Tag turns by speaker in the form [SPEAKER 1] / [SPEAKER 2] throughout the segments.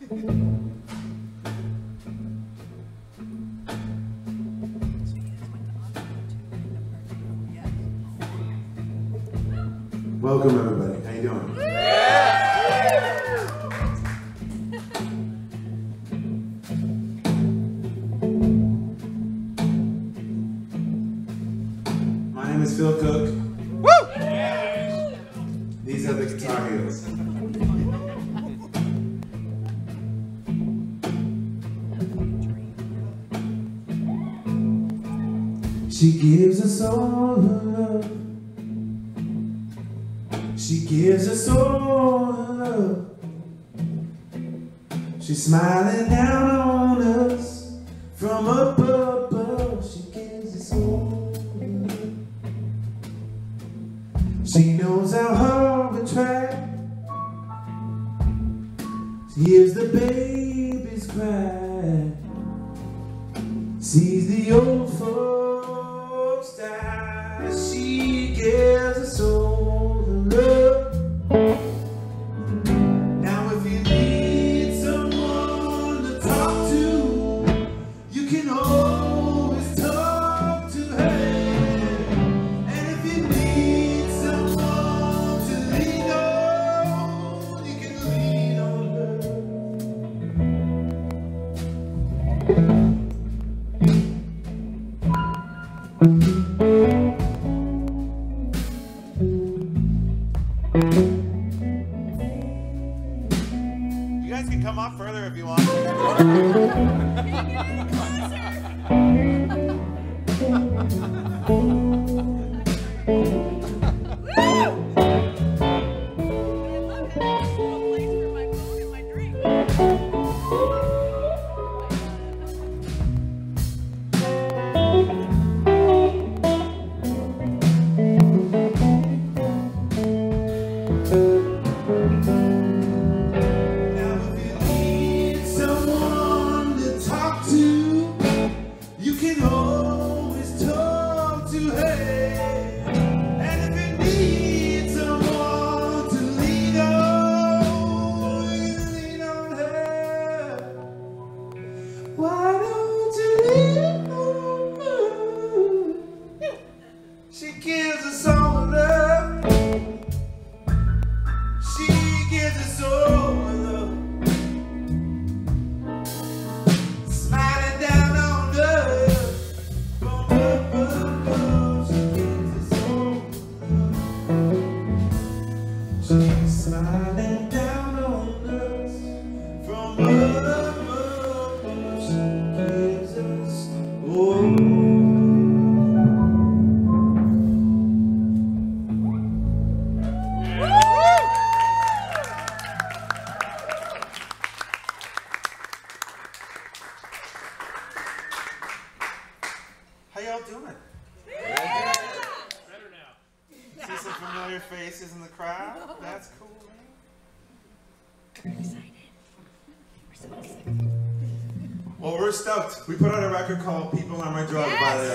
[SPEAKER 1] Welcome everybody, how you doing? My name is Phil Cook. Woo! These are the Guitar Heroes. She gives us all her love. She gives us all her love. She's smiling down on us from up above. She gives us all her love. She knows how hard we try. She hears the babies cry. Sees the old folks die. She gives us all her love. Now if you need someone to talk to, you can always talk to her. And if you need someone to lean on, you can lean on
[SPEAKER 2] You guys can come up further if you want. Why don't you lean on her? She gives us all her love. She gives us all her love. Smiling down on us from up above. She gives us all her love. She's smiling down on us from up above. How y'all doing?
[SPEAKER 3] Better now.
[SPEAKER 2] See some familiar faces in the crowd? That's cool, man.
[SPEAKER 4] We're excited. We're so excited.
[SPEAKER 1] Well, we're stoked. We put out a record called People on My Drug by the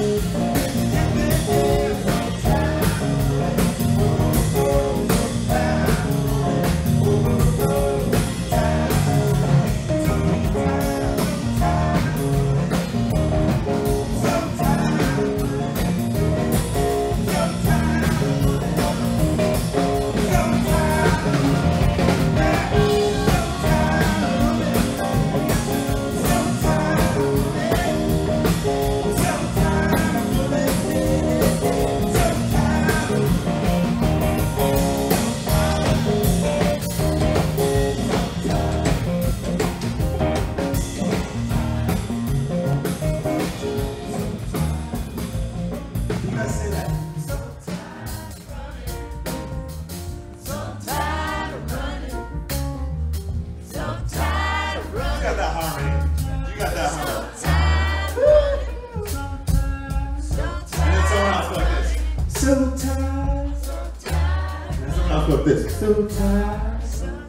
[SPEAKER 1] So tired. I'll go this. So tired.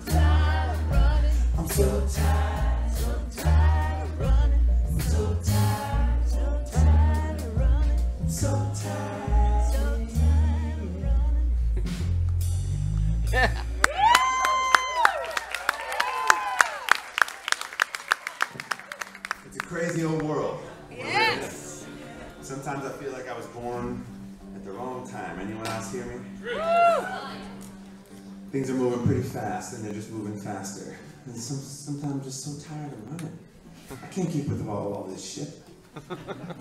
[SPEAKER 1] I'm so tired. So tired of running. So tired. So tired of running. So tired. So tired of running. It's a crazy old world.
[SPEAKER 2] Yes. Sometimes I feel like I was born at the wrong time. Anyone else hear me? Things are moving pretty fast, and they're just moving faster. And sometimes I'm just so tired of running. I can't keep with all this shit. You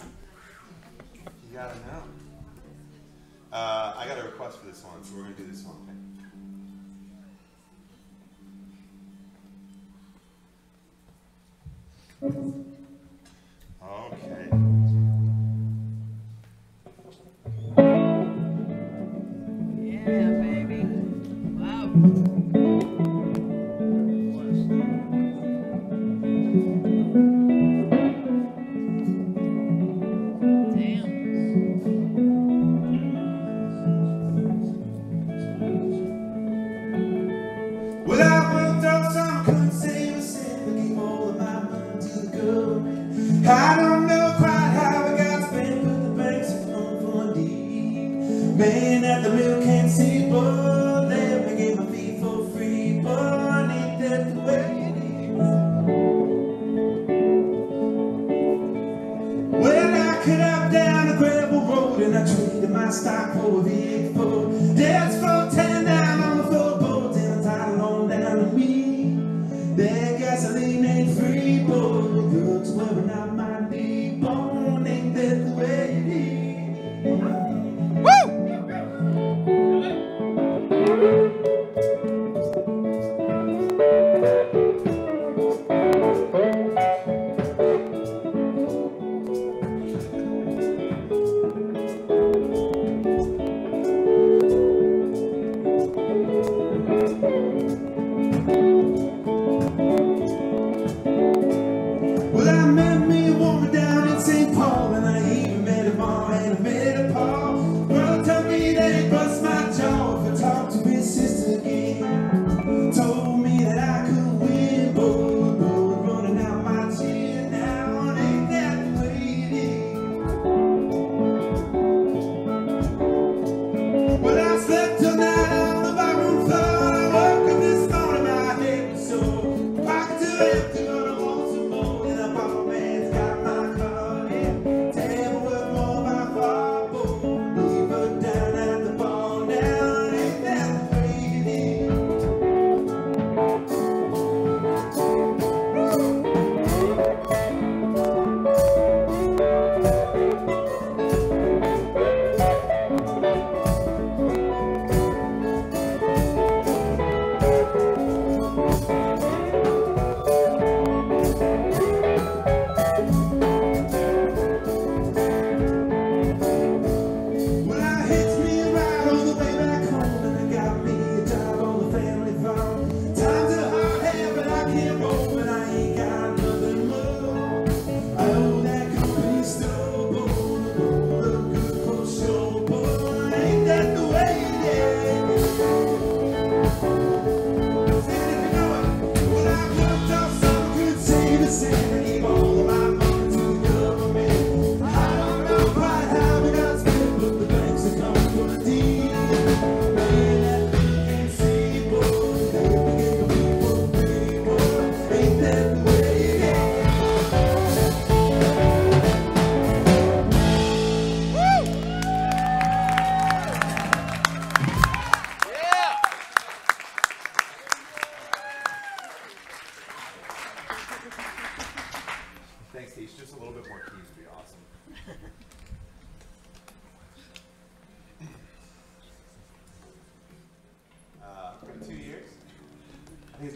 [SPEAKER 2] gotta know. I got a request for this one, so we're gonna do this one. Okay.
[SPEAKER 4] Yeah, baby. Wow.
[SPEAKER 1] Well, I worked all summer, couldn't save a cent, but gave all of my money to the government. I don't know quite how I got spent, but the banks are on deep. Man at the mill can't see, but let me get my feet for free, but ain't that the way it is? Well, I cut out down a gravel road and I traded my stock for a big Ford. Dad's floor 10 down on the floorboards and I tied along down to me. That gasoline ain't free, boy. The drugs wearing out my knee bone. Ain't that the way it is? Woo!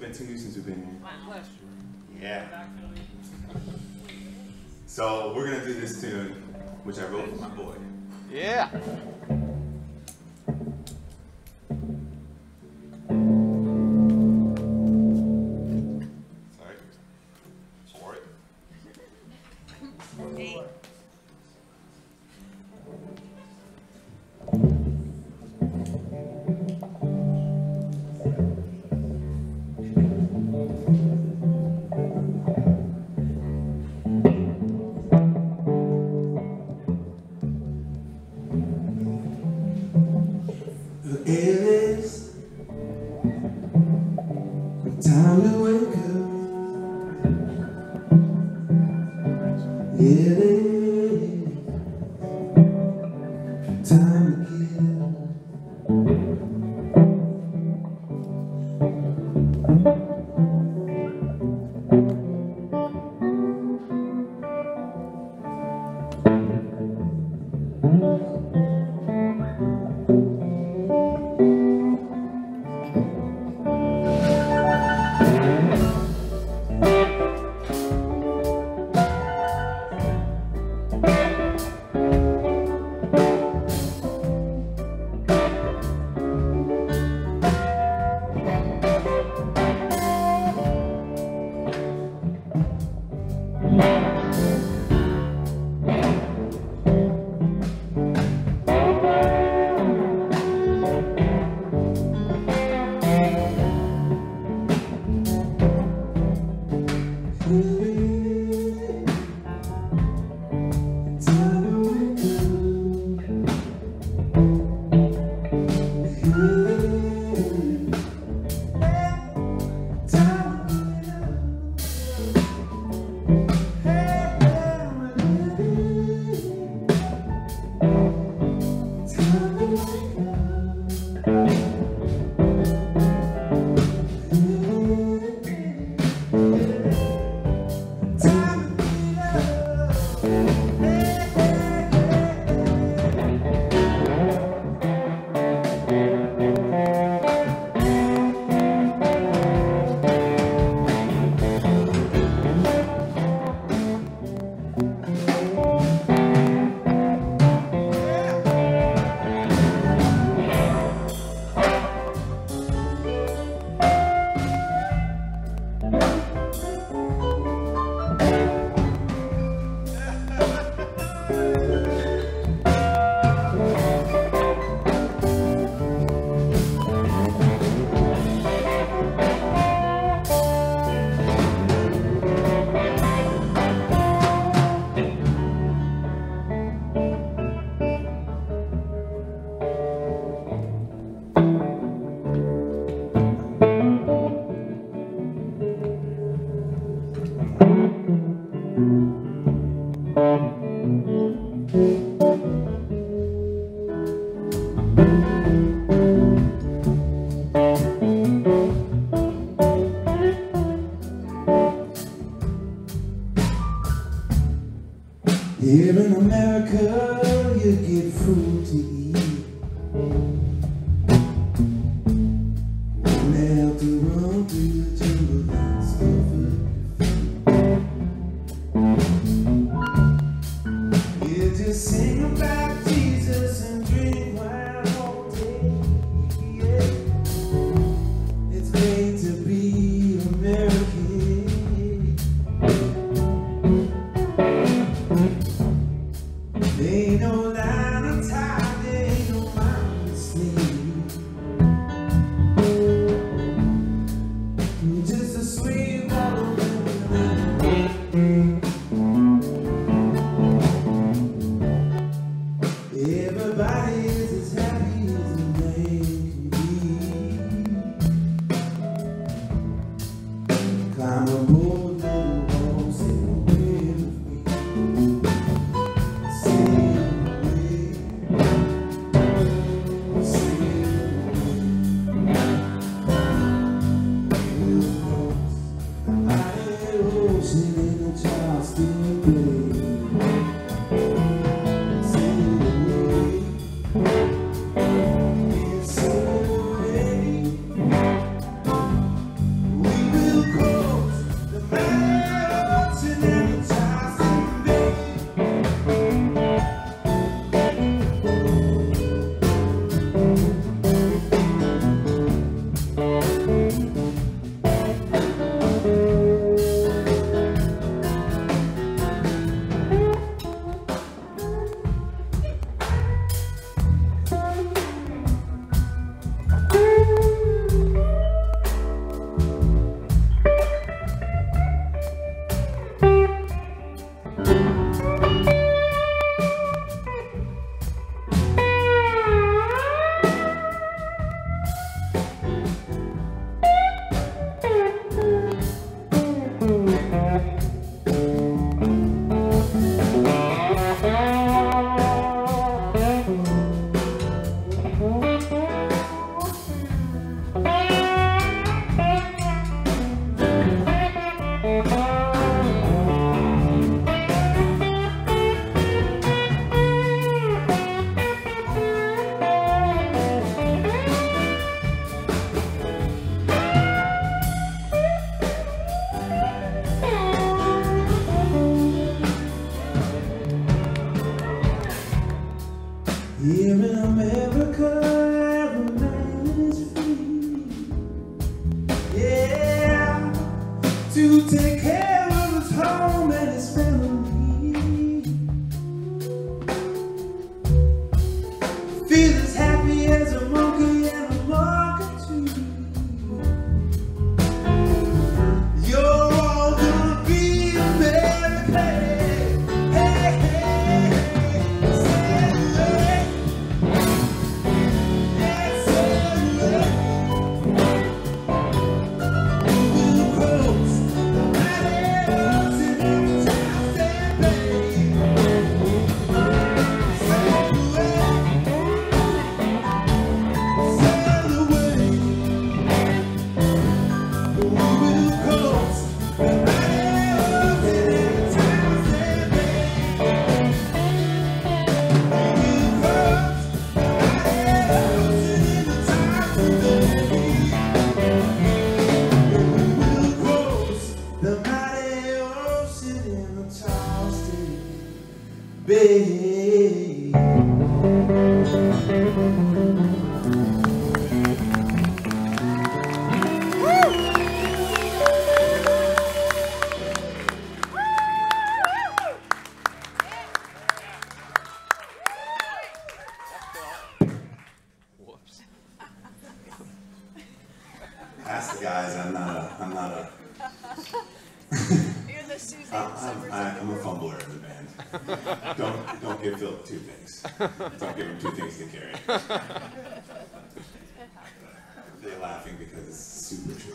[SPEAKER 2] minute to you since we've been here.
[SPEAKER 4] Wow.
[SPEAKER 2] Yeah. So we're gonna do this tune, which I wrote for my boy.
[SPEAKER 3] Yeah.
[SPEAKER 2] Sorry. For it.
[SPEAKER 4] Hey.
[SPEAKER 1] It is time to wake up. It is time to Here in America, you get food to eat. Won't have to run through the jungle and suffer. You just sing about Jesus and drink wine all day. Yeah. It's great to be American. There ain't no line of time, there ain't no mountain to sleep. Just a sweet bottle of everybody is as happy as a man can be. Climb aboard little boat, sail away with me. Sail away.
[SPEAKER 2] Here in America, every man is free. Yeah, to take care of his home and his family. Feel as happy as a monkey in a market tree. You're all gonna be American. Hey, hey, celebrate. Let's celebrate. We'll cross the barriers in every town and bay. Babe.
[SPEAKER 3] Whoops.
[SPEAKER 2] Ask the guys, I'm not a
[SPEAKER 4] You're the Suzanne Summers.
[SPEAKER 2] I'm a fumbler in the band. Don't give Phil two things. Don't give him two things to carry. They're laughing because it's super true.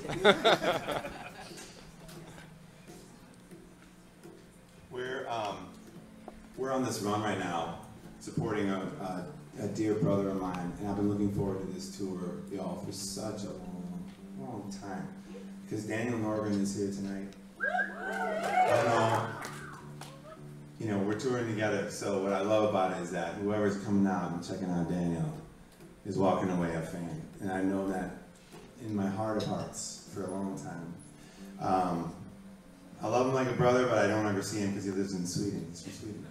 [SPEAKER 2] We're on this run right now, supporting a dear brother of mine, and I've been looking forward to this tour, y'all, for such a long time. Because Daniel Norgren is here tonight. I know, you know, we're touring together, so what I love about it is that whoever's coming out and checking out Daniel is walking away a fan. And I know that in my heart of hearts for a long time. I love him like a brother, but I don't ever see him because he lives in Sweden. He's from Sweden.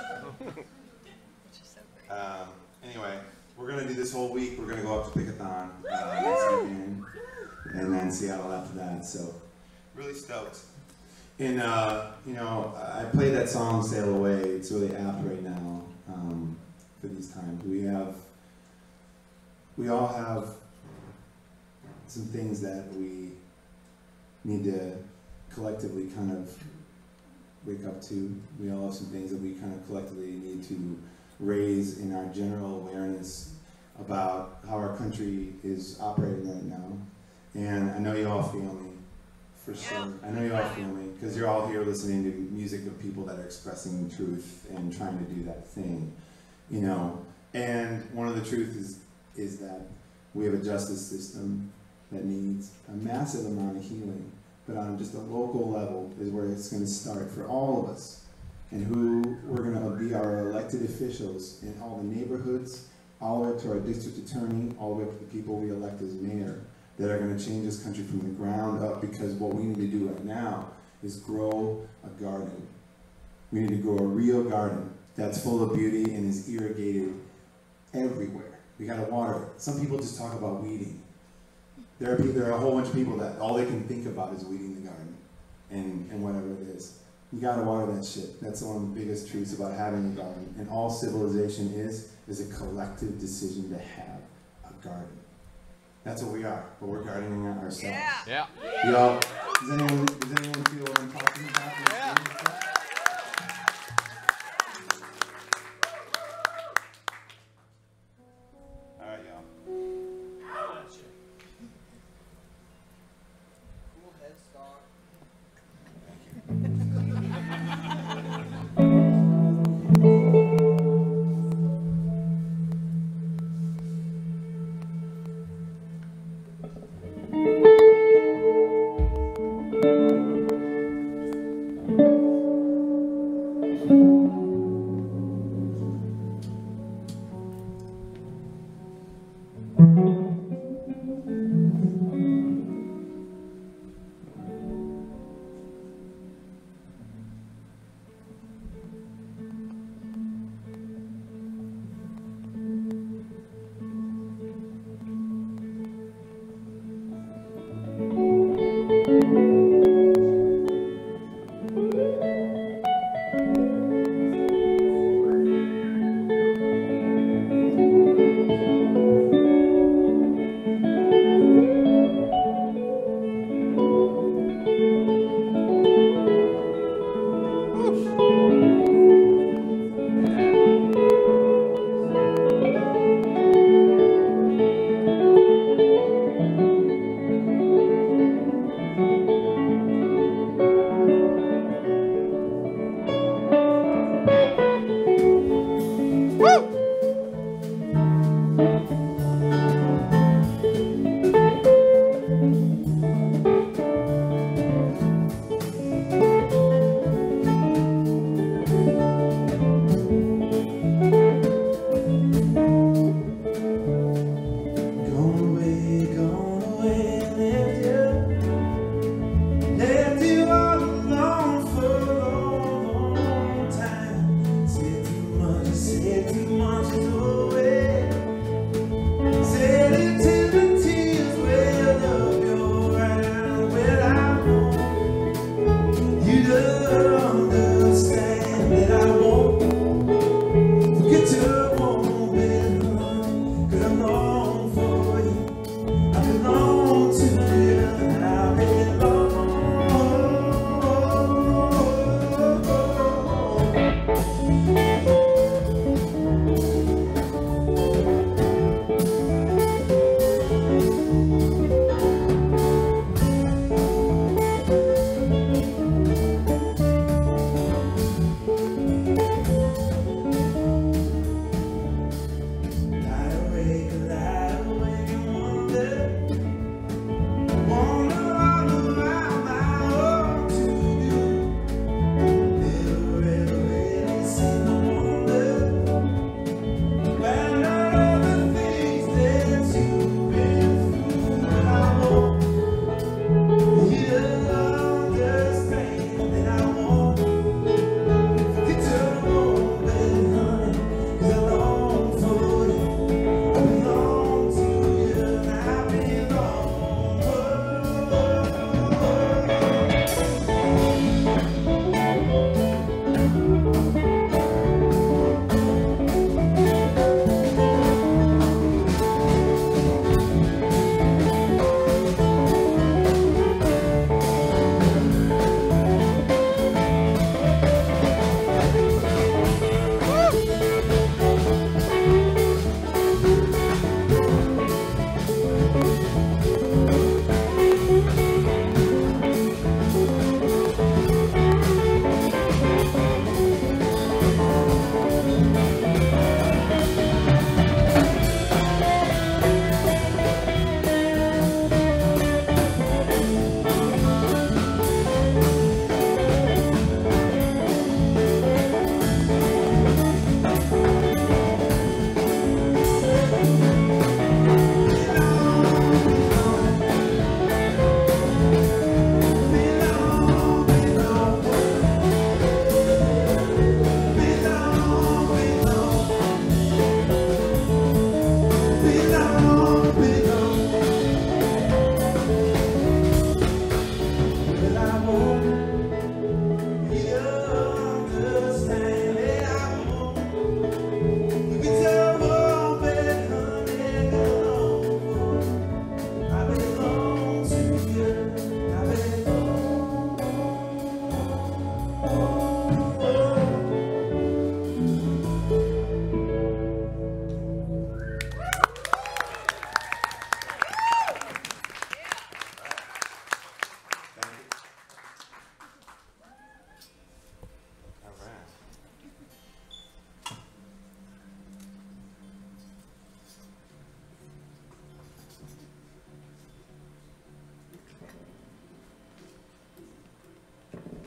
[SPEAKER 2] Anyway, we're going to do this whole week. We're going to go up to Pickathon next weekend, and then Seattle after that. So, really stoked. And, you know, I played that song, Sail Away. It's really apt right now for these times. We all have some things that we need to collectively kind of wake up to. We all have some things that we kind of collectively need to raise in our general awareness about how our country is operating right now. And I know you all feel me, for sure. I know you all feel me, because you're all here listening to music of people that are expressing truth and trying to do that thing, you know. And one of the truths is that we have a justice system that needs a massive amount of healing, but on just a local level is where it's going to start for all of us. And who we're going to be our elected officials in all the neighborhoods, all the way to our district attorney, all the way to the people we elect as mayor, that are going to change this country from the ground up, because what we need to do right now is grow a garden. We need to grow a real garden that's full of beauty and is irrigated everywhere. We got to water it. Some people just talk about weeding. There are a whole bunch of people that all they can think about is weeding the garden and whatever it is. You got to water that shit. That's one of the biggest truths about having a garden. And all civilization is a collective decision to have a garden. That's what we are, but we're gardening ourselves.
[SPEAKER 3] Yeah.
[SPEAKER 2] Y'all, does anyone feel what I'm talking about?
[SPEAKER 3] Yeah.
[SPEAKER 2] All right, y'all.
[SPEAKER 1] Cool head start.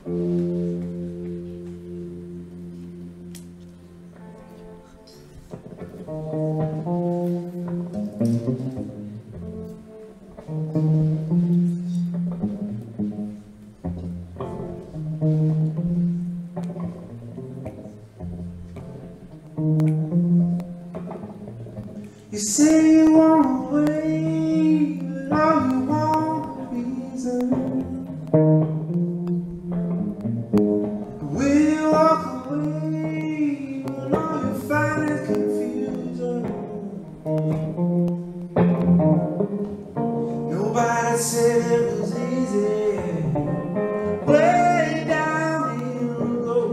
[SPEAKER 1] You say you want away, but all you want is reason. Will you walk away when all you find is confusion? Nobody said it was easy. Way down in the low.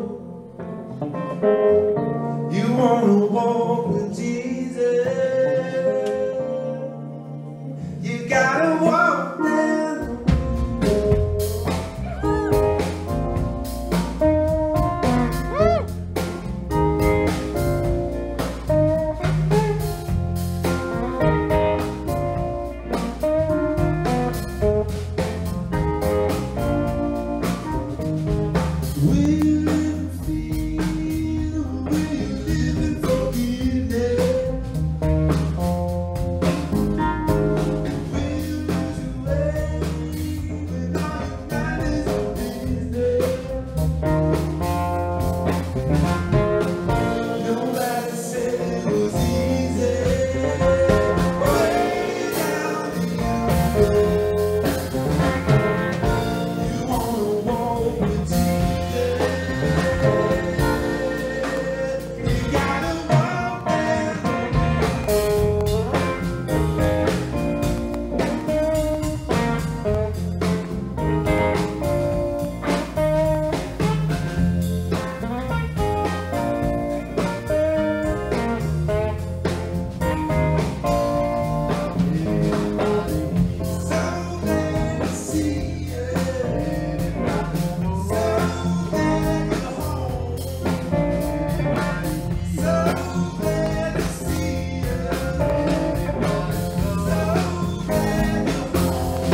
[SPEAKER 1] You wanna walk with Jesus. You gotta walk down. Will you live and feel? Will you live and forgiveness? Will you lose your way when all you find is business? Nobody said it was easy. Way down in the you wanna walk with Jesus. You gotta walk down. So glad to see you. So glad you're home. So glad to see you. So glad you're home.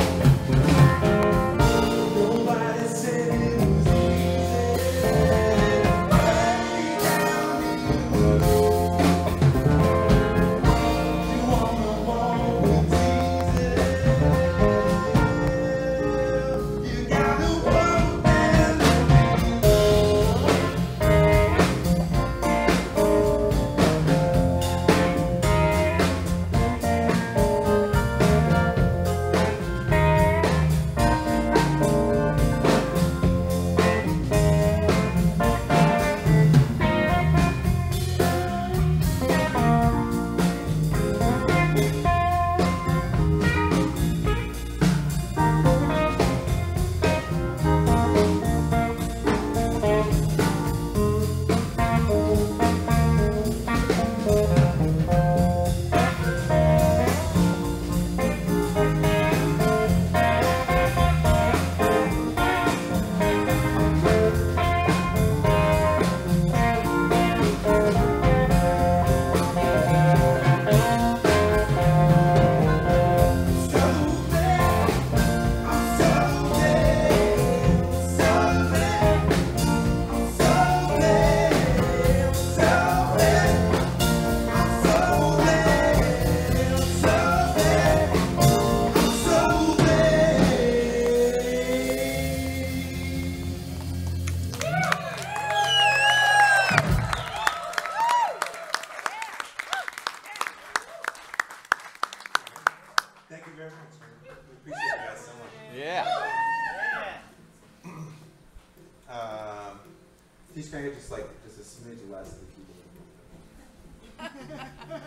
[SPEAKER 1] Nobody said it was easy. Way down in the low. You wanna walk with Jesus. You gotta walk down. Thank you very much. We appreciate you guys so much.
[SPEAKER 3] Yeah.
[SPEAKER 2] If you can get just a smidge less of the keyboard.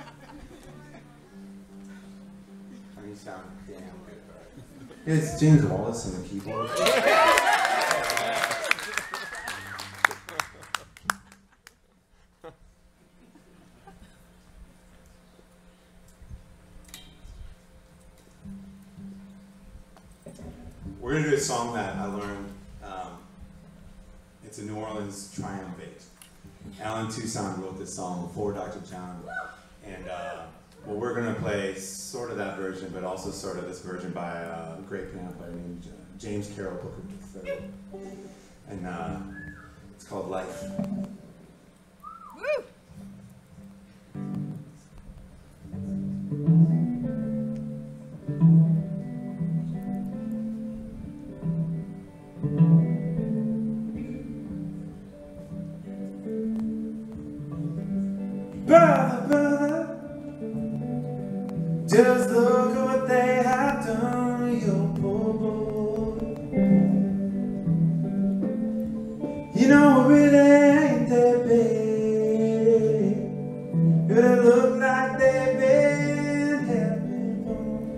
[SPEAKER 2] I mean, you sound damn good, but it's James Wallace on the keyboard. We're gonna do a song that I learned. It's a New Orleans triumvirate. Alan Toussaint wrote this song before Dr. John, and well, we're gonna play sort of that version, but also sort of this version by a great piano player named James Carroll Booker III. And it's called Life.
[SPEAKER 4] Woo!
[SPEAKER 2] Brother, brother, just look at what they have done to your poor boy. You know it really ain't that bad. It really look like they've been having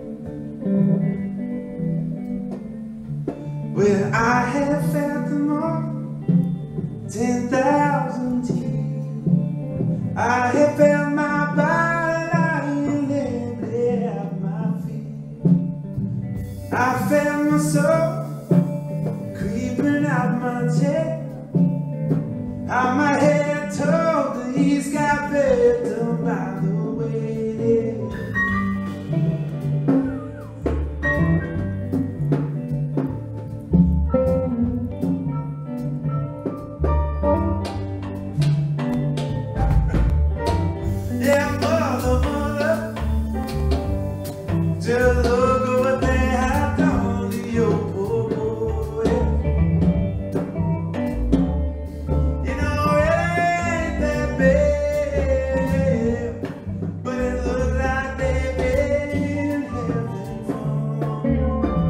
[SPEAKER 2] fun. Well, I have felt them all 10,000 times. I have felt my body lying heavily at my feet. I felt my soul creeping out my chest. How my head told that he's got better by the way. Yeah, mother, just look at what they have done to your poor boy. You know it ain't that bad, but it looks like they've been having fun.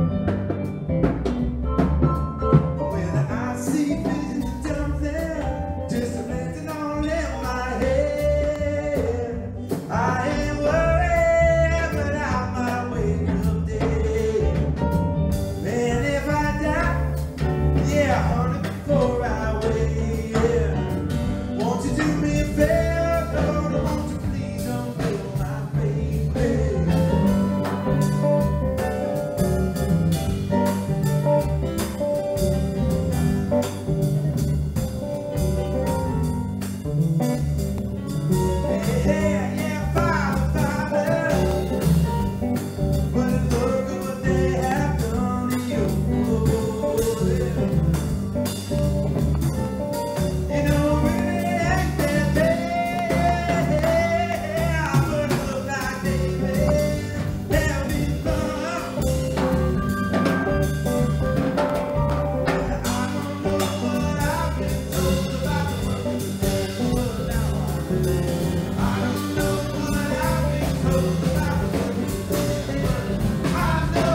[SPEAKER 2] Well, I see visions down there, just reflecting all in my head. I ain't worried, but I might wake up dead. Man, if I die, yeah, honey, before I wait, yeah. Won't you do me a favor, Lord, won't you please don't kill my baby? Yeah, yeah, Father, Father, but look at what they have done to you. You know, really ain't that bad, but it look like they've been having fun. I don't know what I've been told about the world, but now I know. I don't know what I've been told about the world, but I know.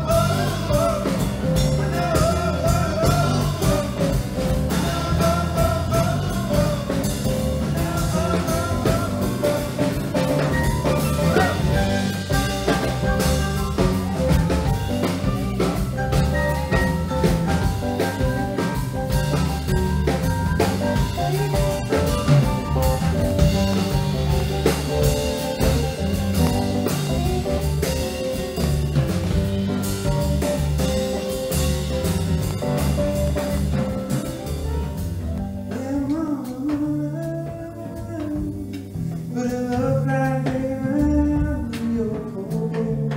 [SPEAKER 2] But it looked like they ran to your poor boy.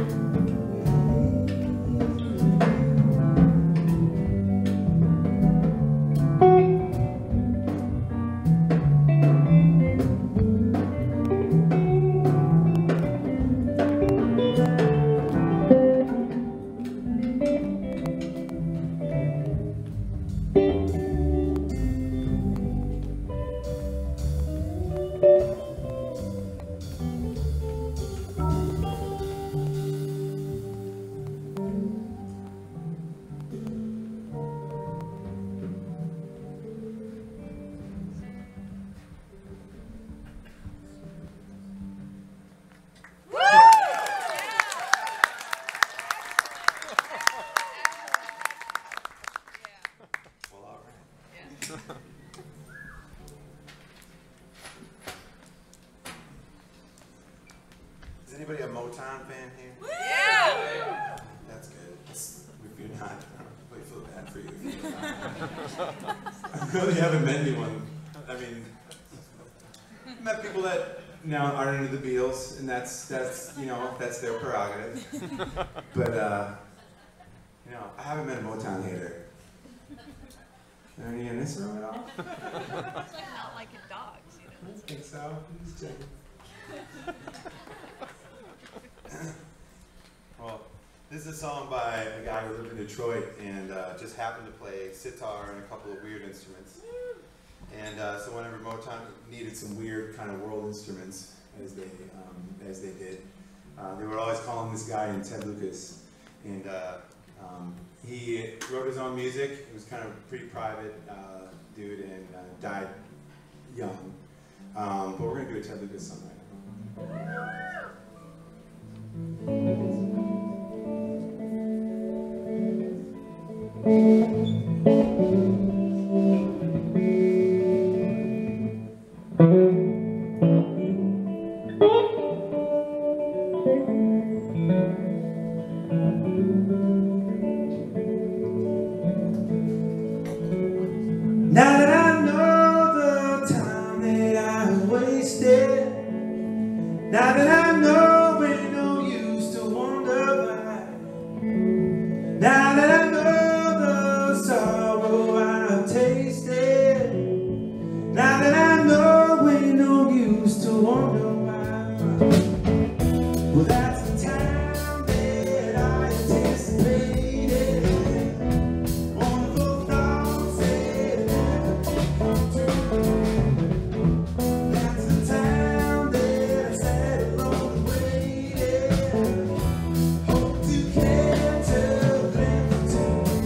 [SPEAKER 2] Well, all right. Is anybody a Motown fan here?
[SPEAKER 4] Yeah!
[SPEAKER 2] That's good. If you're not, I really feel bad for you. If you're not. I really haven't met anyone. I mean, I've met people that now aren't into the Beatles, and that's you know, that's their prerogative. But you know, I haven't met a Motown hater. Any in this room at all?
[SPEAKER 4] It's like not liking dogs, you
[SPEAKER 2] I
[SPEAKER 4] know.
[SPEAKER 2] don't think so. Just checking. Well, this is a song by a guy who lived in Detroit and just happened to play sitar and a couple of weird instruments. And so whenever Motown needed some weird kind of world instruments, as they did, they would always call him this guy named Ted Lucas. And he wrote his own music. He was kind of a pretty private dude and died young. But we're going to do a Ted Lucas song right now. Now that I know the time that I wasted, now that I know ain't no use to wonder why, now that I know the sorrow I've tasted, now that I know ain't no use to wonder why. Well, that's the time that I anticipated. Wonderful thoughts that never come true. That's the time that I sat alone and waited. Hope to catch a glimpse of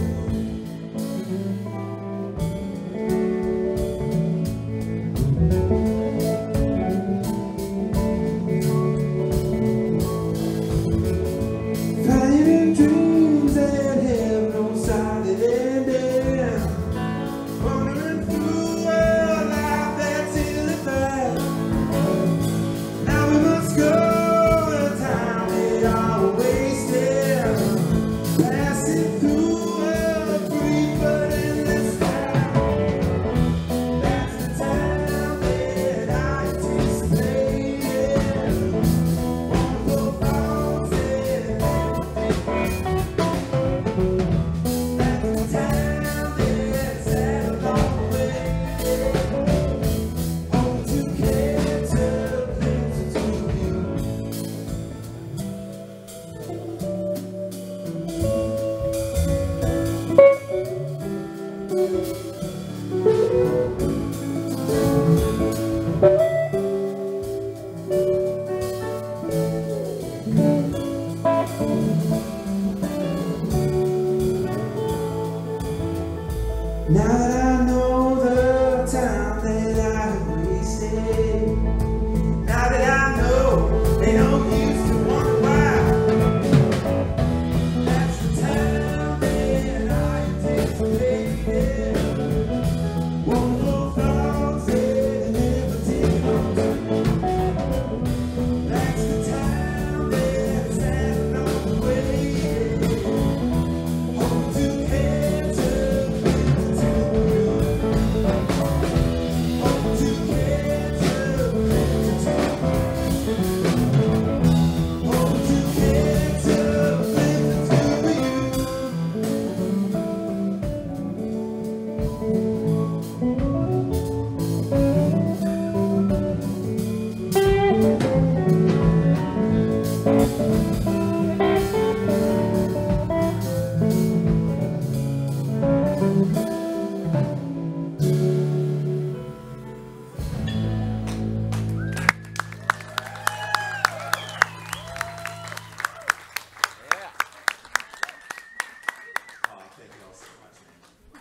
[SPEAKER 2] flying dreams that have no solid ending, wandering through a life that's ill-defined. Now we must go the time that are wasted, passing through a brief but endless time. That's the time that I anticipated. Wonderful thoughts that that's the time that sat along the way. Hope to catch a glimpse of you. Now that I know the time that I wasted, now that I know ain't no use to wonder why, that's the time that I anticipated. Wonderful thoughts that never did come true. That's the time that I sat along the way. Hope to catch a glimpse of you. Hope to catch a glimpse of you. Hope to catch a glimpse of you. Oh, thank you all so much, man.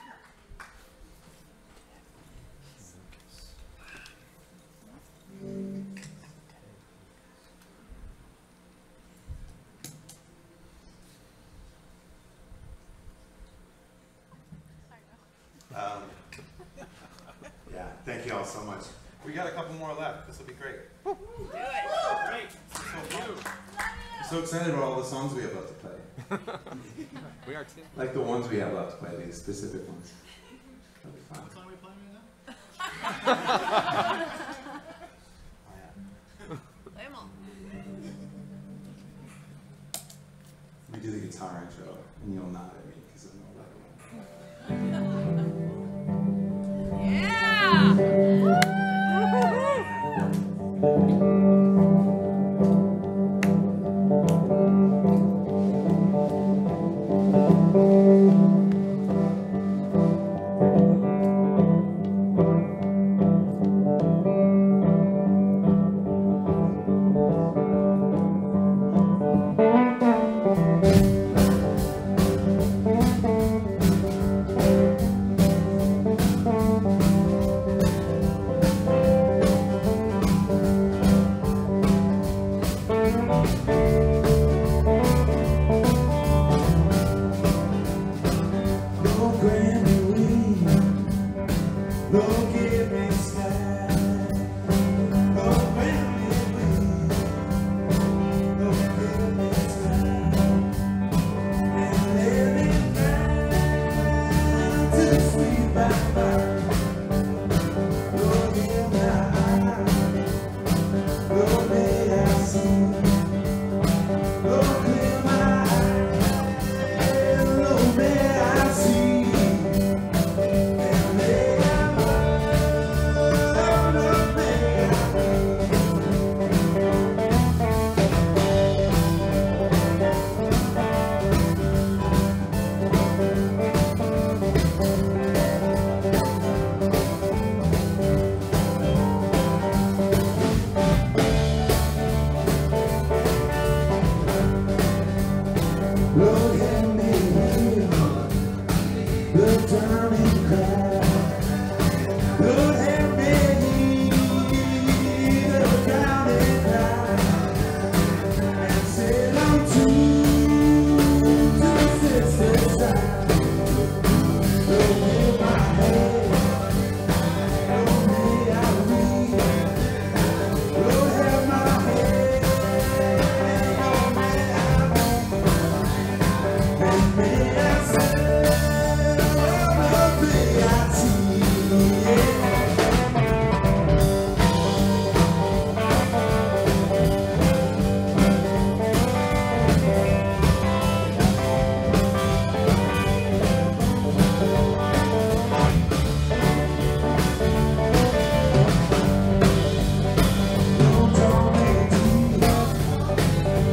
[SPEAKER 2] Yeah, thank you all so much. We got a couple more left. This will be great.
[SPEAKER 4] Do it.
[SPEAKER 3] Great.
[SPEAKER 2] I'm so excited about all the songs we have left to play.
[SPEAKER 3] We are too.
[SPEAKER 2] Like the ones we have left to play, these specific ones. That'll be fun.
[SPEAKER 3] What song are we playing right now?
[SPEAKER 2] Oh, yeah.
[SPEAKER 4] Play 'em all.
[SPEAKER 2] We do the guitar intro, and you'll nod at me because I know that one.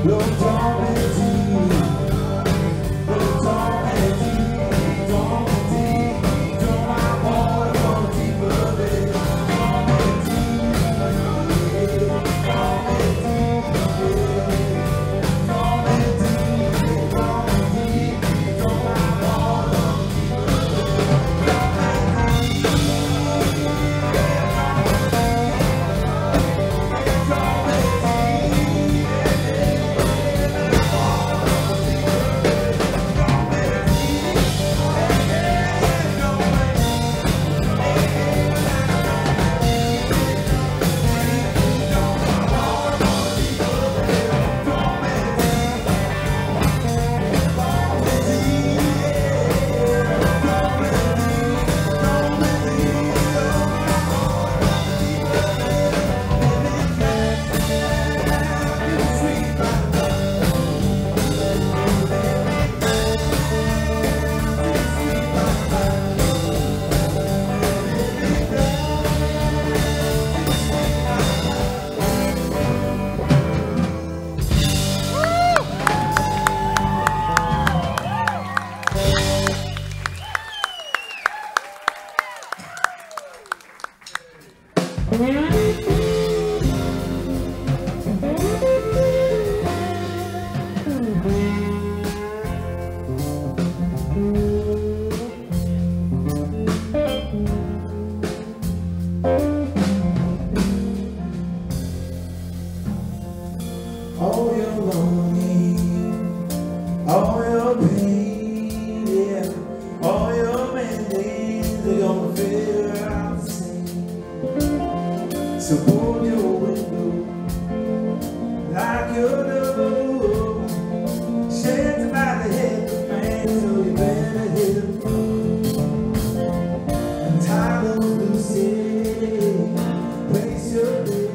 [SPEAKER 1] All your longing, all your pain, yeah, all your band-aids, they're gonna fade out the same. So pull your window like your door, shades by the head of man, so you better hit the floor. And tie those loose ends, place your bed.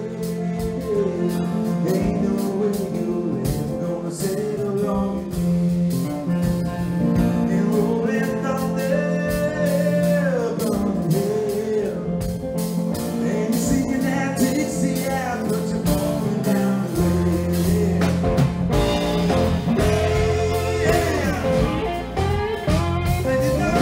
[SPEAKER 1] Ain't no way you're gonna settle on me. And rolling thunder, burning hell. And you're singing that Dixie out, but you're falling down the way. Yeah. And you know,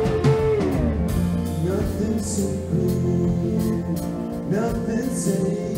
[SPEAKER 1] nothing secret, nothing safe.